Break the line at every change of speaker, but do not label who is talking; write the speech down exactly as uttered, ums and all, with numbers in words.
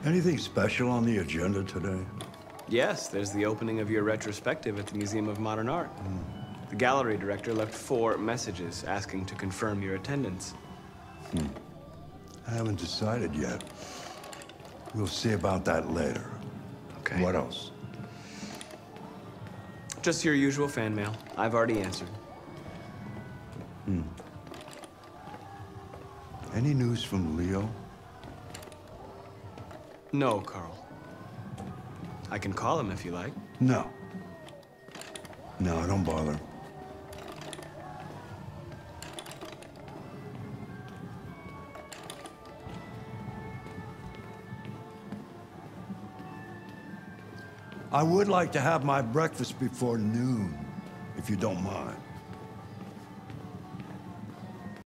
Anything special on the agenda today?
Yes, there's the opening of your retrospective at the Museum of Modern Art. Mm. The gallery director left four messages asking to confirm your attendance.
Hmm. I haven't decided yet. We'll see about that later.
Okay.
What else?
Just your usual fan mail. I've already answered.
Hmm. Any news from Leo?
No, Carl. I can call him if you like.
No. No, don't bother. I would like to have my breakfast before noon, if you don't mind.